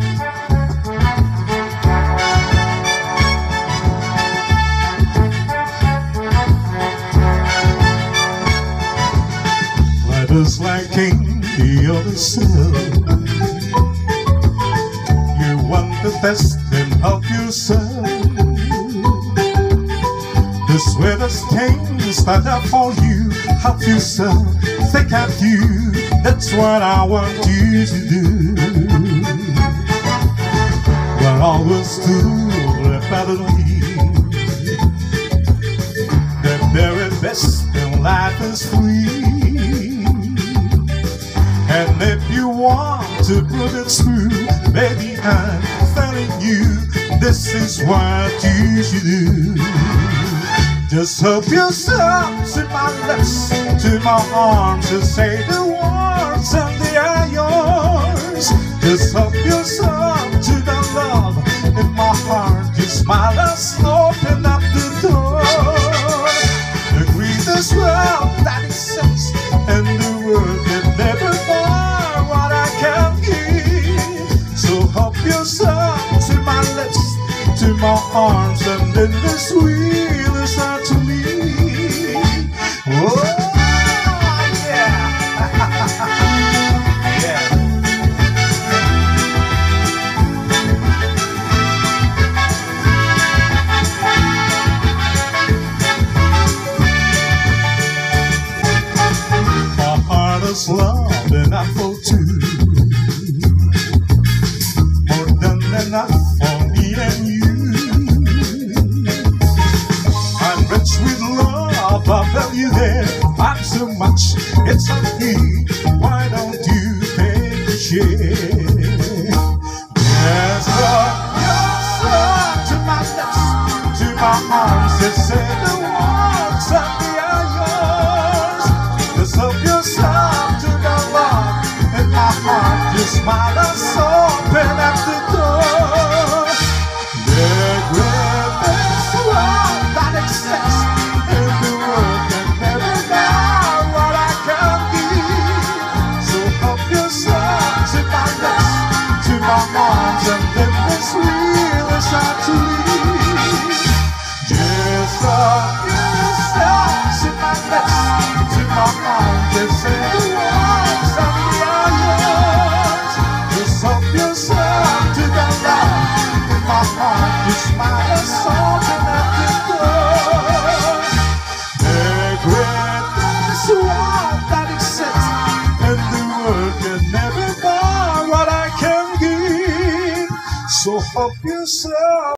Just like King the other side, you want the best and help yourself. The sweetest things that are for you, help yourself, think of you. That's what I want you to do. We're always told about me, the very best in life is free. And if you want to put it through, baby, I'm telling you, this is what you should do. Just help yourself to my lips, to my arms, and say the words and they are yours. Just help yourself to the love in my heart. Just smile and open up the door. The greatest love that exists in the world can never find what I can give. So help yourself to my lips, to my arms, and then the sweetest out to me. Oh yeah. Yeah. My heart is love and I for two, more than enough for me and you. I'm rich with love, I value that I'm so much, it's a fee. Why don't you take a share? Yes, love yourself to my lips, to my arms, and say the words and they are yours. Just help yourself to the love in my heart. Just smile and open at the door. The greatest love that exists in the world can never know what I can give. So help yourself to my lips, to my arms, and then this wheel is out to leave. Just help yourself to my lips, to my arms, and say the words and they are yours. Just help yourself to the love in my heart. You smile and soften at the door. The greatest love that exists in the world can never buy what I can give. So help yourself.